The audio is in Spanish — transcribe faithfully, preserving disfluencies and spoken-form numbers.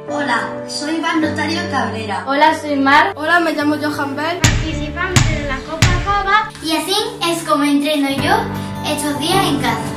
Hola, soy Iván Notario Cabrera. Hola, soy Mar. Hola, me llamo Johan Bell. Participante de la Copa Jova. Y así es como entreno yo estos días en casa.